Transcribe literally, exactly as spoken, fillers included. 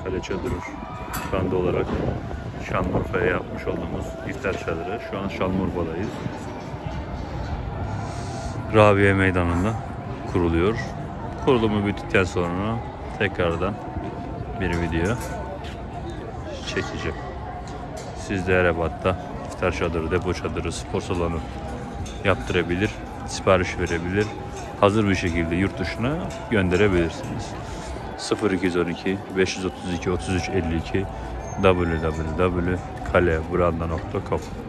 Kale çadırı şu anda olarak Şanlıurfa'ya yapmış olduğumuz iftar çadırı. Şu an Şanlıurfa'dayız. Rabia Meydanı'nda kuruluyor. Kurulumu bittikten sonra tekrardan bir video çekeceğim. Siz de Erebat'ta iftar çadırı, depo çadırı, spor salonu yaptırabilir, sipariş verebilir. Hazır bir şekilde yurt dışına gönderebilirsiniz. sıfır iki on iki beş otuz iki otuz üç elli iki w w w nokta kale branda nokta com